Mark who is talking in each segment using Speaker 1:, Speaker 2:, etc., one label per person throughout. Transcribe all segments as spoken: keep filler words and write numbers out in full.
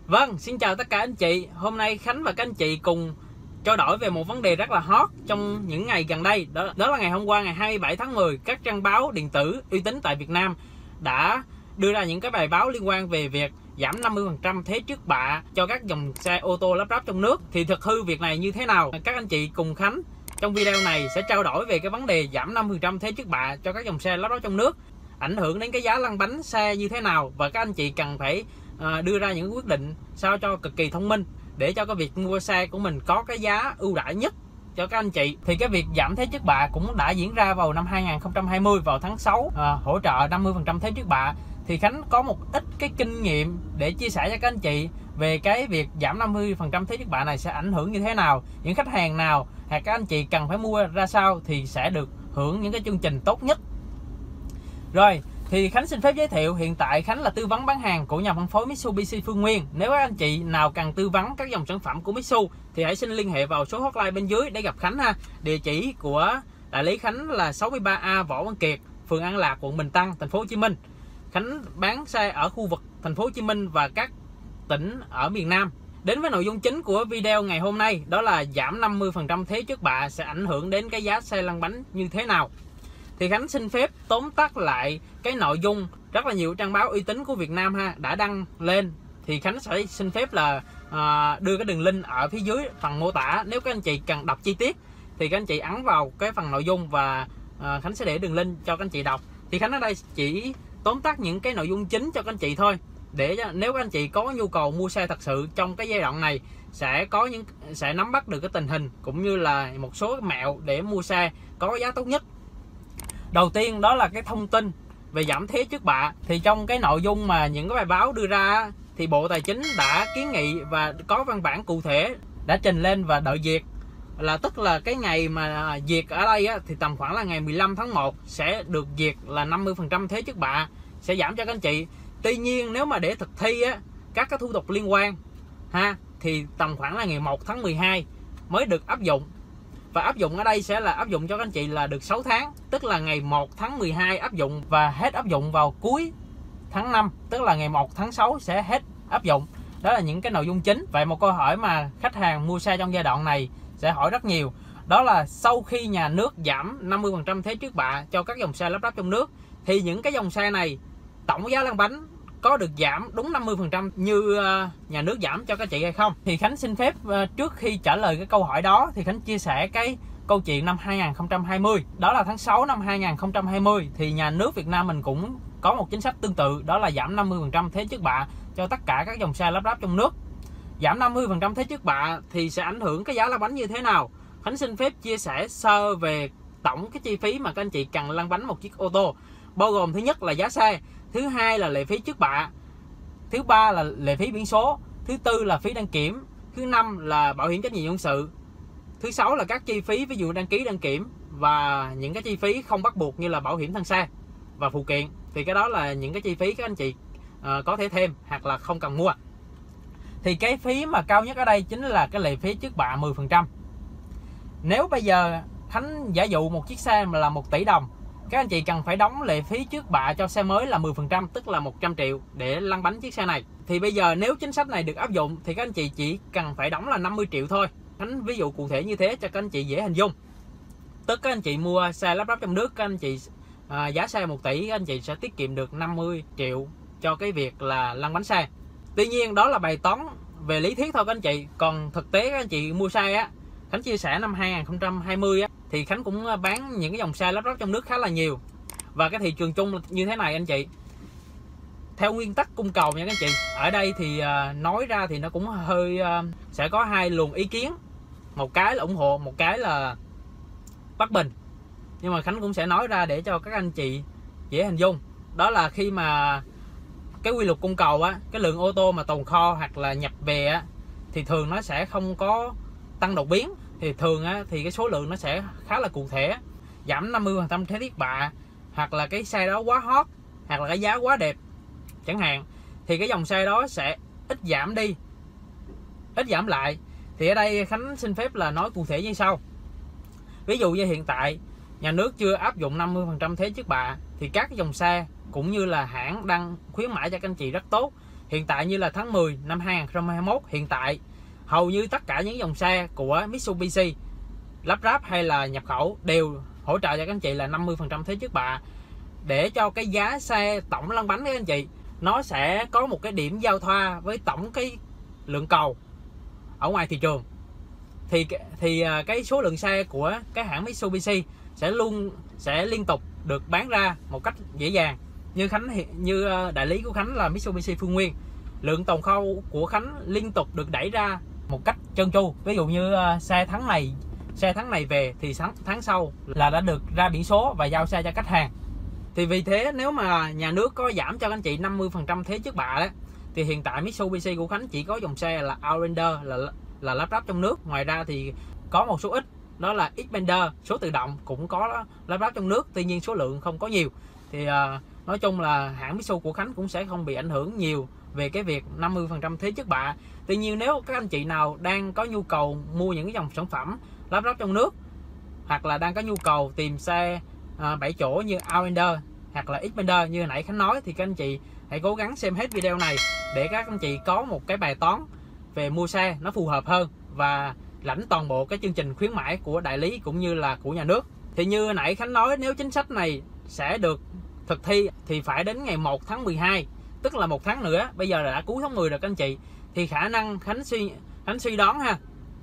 Speaker 1: Vâng, xin chào tất cả anh chị. Hôm nay Khánh và các anh chị cùng trao đổi về một vấn đề rất là hot trong những ngày gần đây. Đó, đó là ngày hôm qua, ngày hai mươi bảy tháng mười, các trang báo điện tử uy tín tại Việt Nam đã đưa ra những cái bài báo liên quan về việc giảm năm mươi phần trăm thuế trước bạ cho các dòng xe ô tô lắp ráp trong nước. Thì thực hư việc này như thế nào? Các anh chị cùng Khánh trong video này sẽ trao đổi về cái vấn đề giảm năm mươi phần trăm thuế trước bạ cho các dòng xe lắp ráp trong nước, ảnh hưởng đến cái giá lăn bánh xe như thế nào, và các anh chị cần phải À, đưa ra những quyết định sao cho cực kỳ thông minh để cho cái việc mua xe của mình có cái giá ưu đãi nhất cho các anh chị. Thì cái việc giảm thuế trước bạ cũng đã diễn ra vào năm hai nghìn không trăm hai mươi, vào tháng sáu, à, hỗ trợ năm mươi phần trăm thuế trước bạ. Thì Khánh có một ít cái kinh nghiệm để chia sẻ cho các anh chị về cái việc giảm năm mươi phần trăm thuế trước bạ này sẽ ảnh hưởng như thế nào, những khách hàng nào hoặc các anh chị cần phải mua ra sao thì sẽ được hưởng những cái chương trình tốt nhất. Rồi, thì Khánh xin phép giới thiệu, hiện tại Khánh là tư vấn bán hàng của nhà phân phối Mitsubishi Phương Nguyên. Nếu các anh chị nào cần tư vấn các dòng sản phẩm của Mitsu thì hãy xin liên hệ vào số hotline bên dưới để gặp Khánh ha. Địa chỉ của đại lý Khánh là sáu mươi ba A Võ Văn Kiệt, phường An Lạc, quận Bình Tân, thành phố Hồ Chí Minh. Khánh bán xe ở khu vực thành phố Hồ Chí Minh và các tỉnh ở miền Nam. Đến với nội dung chính của video ngày hôm nay, đó là giảm năm mươi phần trăm thuế trước bạ sẽ ảnh hưởng đến cái giá xe lăn bánh như thế nào. Thì Khánh xin phép tóm tắt lại cái nội dung rất là nhiều trang báo uy tín của Việt Nam ha đã đăng lên. Thì Khánh sẽ xin phép là à, đưa cái đường link ở phía dưới phần mô tả. Nếu các anh chị cần đọc chi tiết thì các anh chị ấn vào cái phần nội dung và à, Khánh sẽ để đường link cho các anh chị đọc. Thì Khánh ở đây chỉ tóm tắt những cái nội dung chính cho các anh chị thôi, để nếu các anh chị có nhu cầu mua xe thật sự trong cái giai đoạn này sẽ có những sẽ nắm bắt được cái tình hình cũng như là một số mẹo để mua xe có giá tốt nhất. Đầu tiên đó là cái thông tin về giảm thuế trước bạ. Thì trong cái nội dung mà những cái bài báo đưa ra thì Bộ Tài chính đã kiến nghị và có văn bản cụ thể đã trình lên và đợi duyệt, là tức là cái ngày mà duyệt ở đây á, thì tầm khoảng là ngày mười lăm tháng một sẽ được duyệt là năm mươi phần trăm thuế trước bạ sẽ giảm cho các anh chị. Tuy nhiên nếu mà để thực thi á, các cái thủ tục liên quan ha thì tầm khoảng là ngày một tháng mười hai mới được áp dụng. Và áp dụng ở đây sẽ là áp dụng cho các anh chị là được sáu tháng, tức là ngày một tháng mười hai áp dụng và hết áp dụng vào cuối tháng năm, tức là ngày một tháng sáu sẽ hết áp dụng. Đó là những cái nội dung chính. Vậy một câu hỏi mà khách hàng mua xe trong giai đoạn này sẽ hỏi rất nhiều, đó là sau khi nhà nước giảm năm mươi phần trăm thuế trước bạ cho các dòng xe lắp ráp trong nước thì những cái dòng xe này tổng giá lăn bánh có được giảm đúng năm mươi phần trăm như nhà nước giảm cho các chị hay không? Thì Khánh xin phép trước khi trả lời cái câu hỏi đó thì Khánh chia sẻ cái câu chuyện năm hai nghìn không trăm hai mươi. Đó là tháng sáu năm hai nghìn không trăm hai mươi thì nhà nước Việt Nam mình cũng có một chính sách tương tự, đó là giảm năm mươi phần trăm thuế trước bạ cho tất cả các dòng xe lắp ráp trong nước. Giảm năm mươi phần trăm thuế trước bạ thì sẽ ảnh hưởng cái giá lăn bánh như thế nào? Khánh xin phép chia sẻ sơ về tổng cái chi phí mà các anh chị cần lăn bánh một chiếc ô tô, bao gồm thứ nhất là giá xe, thứ hai là lệ phí trước bạ, thứ ba là lệ phí biển số, thứ tư là phí đăng kiểm, thứ năm là bảo hiểm trách nhiệm dân sự, thứ sáu là các chi phí ví dụ đăng ký đăng kiểm và những cái chi phí không bắt buộc như là bảo hiểm thân xe và phụ kiện. Thì cái đó là những cái chi phí các anh chị uh, có thể thêm hoặc là không cần mua. Thì cái phí mà cao nhất ở đây chính là cái lệ phí trước bạ mười phần trăm. Nếu bây giờ Khánh giả dụ một chiếc xe mà là một tỷ đồng, các anh chị cần phải đóng lệ phí trước bạ cho xe mới là mười phần trăm, tức là một trăm triệu để lăn bánh chiếc xe này. Thì bây giờ nếu chính sách này được áp dụng thì các anh chị chỉ cần phải đóng là năm mươi triệu thôi. Khánh ví dụ cụ thể như thế cho các anh chị dễ hình dung. Tức các anh chị mua xe lắp ráp trong nước, các anh chị à, giá xe một tỷ, các anh chị sẽ tiết kiệm được năm mươi triệu cho cái việc là lăn bánh xe. Tuy nhiên đó là bài toán về lý thuyết thôi các anh chị. Còn thực tế các anh chị mua xe á, Khánh chia sẻ năm hai nghìn không trăm hai mươi á, thì Khánh cũng bán những cái dòng xe lắp ráp trong nước khá là nhiều. Và cái thị trường chung như thế này anh chị, theo nguyên tắc cung cầu nha các anh chị. Ở đây thì nói ra thì nó cũng hơi sẽ có hai luồng ý kiến, một cái là ủng hộ, một cái là bất bình. Nhưng mà Khánh cũng sẽ nói ra để cho các anh chị dễ hình dung. Đó là khi mà cái quy luật cung cầu á, cái lượng ô tô mà tồn kho hoặc là nhập về á, thì thường nó sẽ không có tăng đột biến. Thì thường á, thì cái số lượng nó sẽ khá là cụ thể. Giảm năm mươi phần trăm thuế trước bạ, hoặc là cái xe đó quá hot, hoặc là cái giá quá đẹp chẳng hạn, thì cái dòng xe đó sẽ ít giảm đi, ít giảm lại. Thì ở đây Khánh xin phép là nói cụ thể như sau. Ví dụ như hiện tại nhà nước chưa áp dụng năm mươi phần trăm thuế trước bạ thì các dòng xe cũng như là hãng đang khuyến mãi cho các anh chị rất tốt. Hiện tại như là tháng mười năm hai nghìn không trăm hai mươi mốt, hiện tại hầu như tất cả những dòng xe của Mitsubishi lắp ráp hay là nhập khẩu đều hỗ trợ cho các anh chị là năm mươi phần trăm thế trước bạ, để cho cái giá xe tổng lăn bánh các anh chị nó sẽ có một cái điểm giao thoa với tổng cái lượng cầu ở ngoài thị trường. Thì thì cái số lượng xe của cái hãng Mitsubishi sẽ luôn sẽ liên tục được bán ra một cách dễ dàng. Như Khánh như đại lý của Khánh là Mitsubishi Phương Nguyên, lượng tồn kho của Khánh liên tục được đẩy ra một cách trơn tru. Ví dụ như xe tháng này xe tháng này về thì tháng tháng sau là đã được ra biển số và giao xe cho khách hàng. Thì vì thế nếu mà nhà nước có giảm cho các anh chị năm mươi phần trăm thế trước bạ đó, thì hiện tại Mitsubishi của Khánh chỉ có dòng xe là Outlander là là lắp ráp trong nước. Ngoài ra thì có một số ít, đó là Xpander số tự động cũng có lắp ráp trong nước, tuy nhiên số lượng không có nhiều. Thì uh, nói chung là hãng Mitsubishi của Khánh cũng sẽ không bị ảnh hưởng nhiều về cái việc năm mươi phần trăm thế trước bạ. Tuy nhiên nếu các anh chị nào đang có nhu cầu mua những cái dòng sản phẩm lắp ráp trong nước, hoặc là đang có nhu cầu tìm xe uh, bảy chỗ như Outlander hoặc là Xpander như hồi nãy Khánh nói, thì các anh chị hãy cố gắng xem hết video này để các anh chị có một cái bài toán về mua xe nó phù hợp hơn và lãnh toàn bộ cái chương trình khuyến mãi của đại lý cũng như là của nhà nước. Thì như nãy Khánh nói, nếu chính sách này sẽ được thực thi thì phải đến ngày một tháng mười hai, tức là một tháng nữa. Bây giờ là đã cuối tháng mười rồi các anh chị, thì khả năng Khánh suy Khánh suy đoán ha,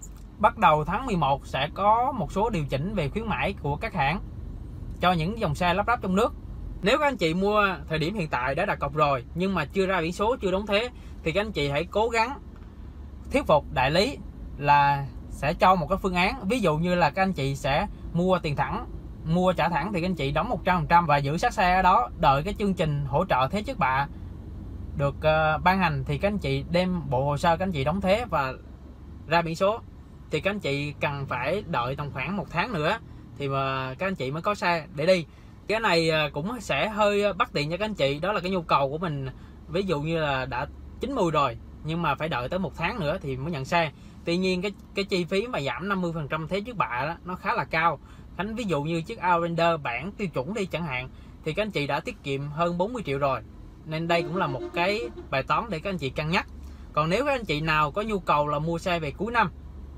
Speaker 1: bắt đầu tháng mười một sẽ có một số điều chỉnh về khuyến mãi của các hãng cho những dòng xe lắp ráp trong nước. Nếu các anh chị mua thời điểm hiện tại đã đặt cọc rồi nhưng mà chưa ra biển số, chưa đóng thế, thì các anh chị hãy cố gắng thuyết phục đại lý là sẽ cho một cái phương án. Ví dụ như là các anh chị sẽ mua tiền thẳng, mua trả thẳng thì các anh chị đóng một trăm phần trăm và giữ sát xe ở đó, đợi cái chương trình hỗ trợ thế trước bạ được uh, ban hành thì các anh chị đem bộ hồ sơ các anh chị đóng thế và ra biển số. Thì các anh chị cần phải đợi tầm khoảng một tháng nữa thì mà các anh chị mới có xe để đi. Cái này cũng sẽ hơi bất tiện cho các anh chị, đó là cái nhu cầu của mình. Ví dụ như là đã chín mươi rồi nhưng mà phải đợi tới một tháng nữa thì mới nhận xe. Tuy nhiên cái cái chi phí mà giảm năm mươi phần trăm thế trước bạ đó nó khá là cao. Khánh ví dụ như chiếc Outlander bản tiêu chuẩn đi chẳng hạn, thì các anh chị đã tiết kiệm hơn bốn mươi triệu rồi. Nên đây cũng là một cái bài toán để các anh chị cân nhắc. Còn nếu các anh chị nào có nhu cầu là mua xe về cuối năm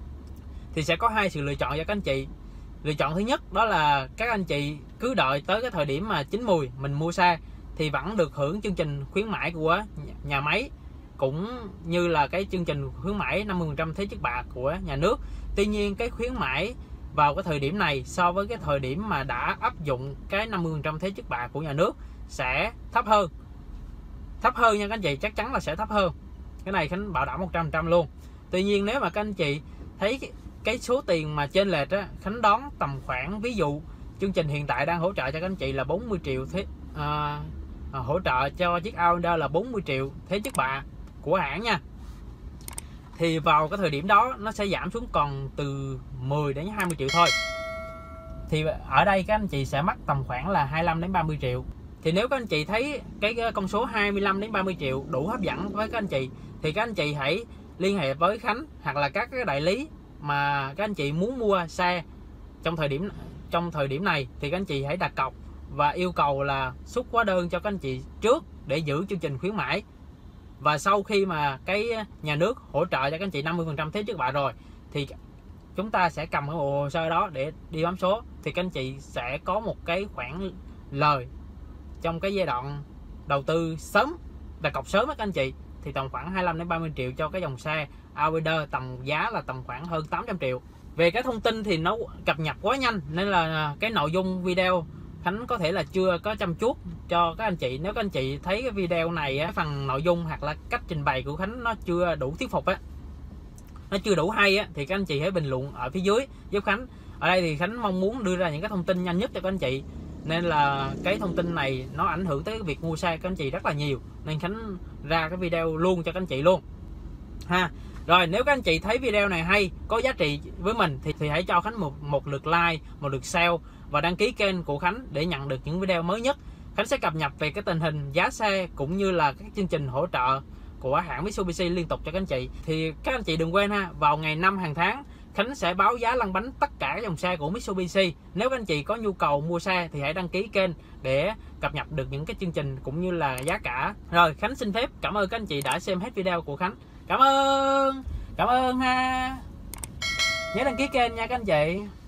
Speaker 1: thì sẽ có hai sự lựa chọn cho các anh chị. Lựa chọn thứ nhất đó là các anh chị cứ đợi tới cái thời điểm mà chín mùi mình mua xe thì vẫn được hưởng chương trình khuyến mãi của nhà máy, cũng như là cái chương trình khuyến mãi năm mươi phần trăm thế trước bạ của nhà nước. Tuy nhiên cái khuyến mãi vào cái thời điểm này so với cái thời điểm mà đã áp dụng cái năm mươi phần trăm thế trước bạ của nhà nước sẽ thấp hơn. Thấp hơn nha các anh chị, chắc chắn là sẽ thấp hơn. Cái này Khánh bảo đảm một trăm phần trăm luôn. Tuy nhiên nếu mà các anh chị thấy cái, cái số tiền mà chênh lệch á, Khánh đoán tầm khoảng, ví dụ chương trình hiện tại đang hỗ trợ cho các anh chị là bốn mươi triệu thế, à, à, hỗ trợ cho chiếc Outlander là bốn mươi triệu thế trước bạ của hãng nha. Thì vào cái thời điểm đó nó sẽ giảm xuống còn từ mười đến hai mươi triệu thôi. Thì ở đây các anh chị sẽ mất tầm khoảng là hai mươi lăm đến ba mươi triệu. Thì nếu các anh chị thấy cái con số hai mươi lăm đến ba mươi triệu đủ hấp dẫn với các anh chị thì các anh chị hãy liên hệ với Khánh hoặc là các cái đại lý mà các anh chị muốn mua xe trong thời điểm trong thời điểm này, thì các anh chị hãy đặt cọc và yêu cầu là xuất hóa đơn cho các anh chị trước để giữ chương trình khuyến mãi. Và sau khi mà cái nhà nước hỗ trợ cho các anh chị năm mươi phần trăm thế trước bạ rồi thì chúng ta sẽ cầm cái bộ hồ sơ đó để đi bấm số, thì các anh chị sẽ có một cái khoản lời trong cái giai đoạn đầu tư sớm, đặt cọc sớm các anh chị, thì tầm khoảng hai mươi lăm đến ba mươi triệu cho cái dòng xe Outlander, tầm giá là tầm khoảng hơn tám trăm triệu. Về cái thông tin thì nó cập nhật quá nhanh nên là cái nội dung video Khánh có thể là chưa có chăm chút cho các anh chị. Nếu các anh chị thấy cái video này phần nội dung hoặc là cách trình bày của Khánh nó chưa đủ thuyết phục á, nó chưa đủ hay á, thì các anh chị hãy bình luận ở phía dưới giúp Khánh. Ở đây thì Khánh mong muốn đưa ra những cái thông tin nhanh nhất cho các anh chị, nên là cái thông tin này nó ảnh hưởng tới việc mua xe các anh chị rất là nhiều, nên Khánh ra cái video luôn cho các anh chị luôn ha. Rồi nếu các anh chị thấy video này hay, có giá trị với mình thì, thì hãy cho Khánh một, một lượt like, một lượt share và đăng ký kênh của Khánh để nhận được những video mới nhất. Khánh sẽ cập nhật về cái tình hình giá xe cũng như là các chương trình hỗ trợ của hãng Mitsubishi liên tục cho các anh chị. Thì các anh chị đừng quên ha, vào ngày năm hàng tháng Khánh sẽ báo giá lăn bánh tất cả các dòng xe của Mitsubishi. Nếu các anh chị có nhu cầu mua xe thì hãy đăng ký kênh để cập nhật được những cái chương trình cũng như là giá cả. Rồi, Khánh xin phép cảm ơn các anh chị đã xem hết video của Khánh. Cảm ơn, cảm ơn ha. Nhớ đăng ký kênh nha các anh chị.